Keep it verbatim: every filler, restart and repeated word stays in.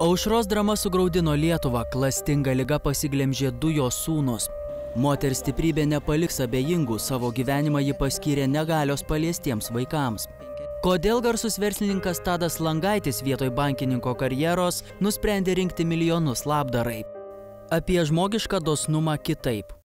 Aušros drama sugraudino Lietuvą, klastinga liga pasiglemžė du jos sūnus. Moters stiprybė nepaliks abejingų, savo gyvenimą ji paskyrė negalios paliestiems vaikams. Kodėl garsus verslininkas Tadas Langaitis vietoj bankininko karjeros nusprendė rinkti milijonus labdarai? Apie žmogišką dosnumą kitaip.